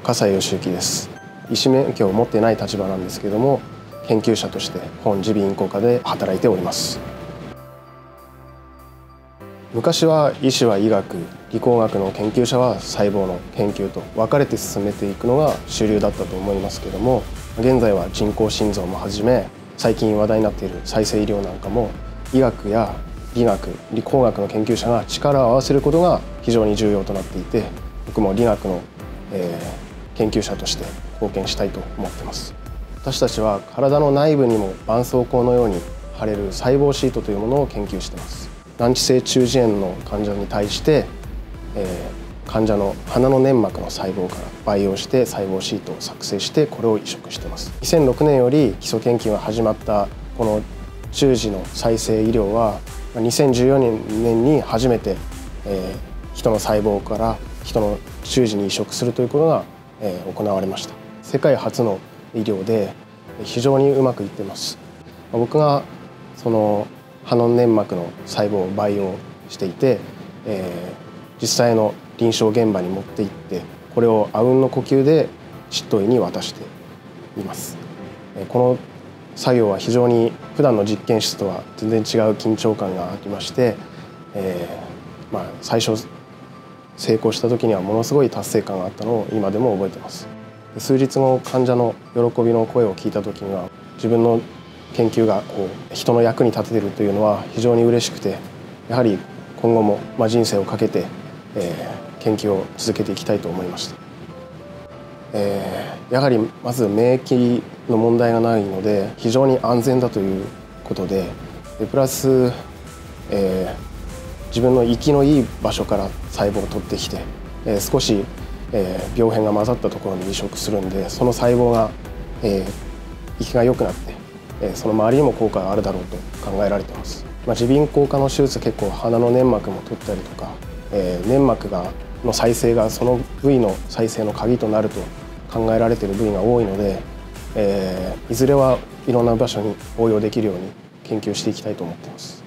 笠井義行です。医師免許を持っていない立場なんですけれども、研究者として本耳鼻咽喉科で働いております。昔は医師は医学、理工学の研究者は細胞の研究と分かれて進めていくのが主流だったと思いますけれども、現在は人工心臓もはじめ、最近話題になっている再生医療なんかも医学や理学、理工学の研究者が力を合わせることが非常に重要となっていて、僕も理学の、研究者として貢献したいと思っています。私たちは体の内部にも絆創膏のように貼れる細胞シートというものを研究しています。難治性中耳炎の患者に対して、患者の鼻の粘膜の細胞から培養して細胞シートを作成してこれを移植しています。2006年より基礎研究が始まったこの中耳の再生医療は2014年に初めて、人の細胞から人の中耳に移植するということが、行われました。世界初の医療で非常にうまくいっています。僕がその鼻の粘膜の細胞を培養していて、実際の臨床現場に持っていってこれをあうんの呼吸で執刀医に渡しています。この作業は非常に普段の実験室とは全然違う緊張感がありまして、最初成功した時にはものすごい達成感があったのを今でも覚えています。数日後患者の喜びの声を聞いた時には自分の研究が人の役に立てているというのは非常に嬉しくて、やはり今後も人生をかけて、研究を続けていきたいと思いました。やはりまず免疫の問題がないので非常に安全だということで、プラス、自分の息のいい場所から細胞を取ってきて、少し、病変が混ざったところに移植するんで、その細胞が、息が良くなって、その周りにも効果があるだろうと考えられています。耳鼻咽喉科の手術、結構鼻の粘膜も取ったりとか、粘膜の再生がその部位の再生の鍵となると考えられている部位が多いので、いずれはいろんな場所に応用できるように研究していきたいと思っています。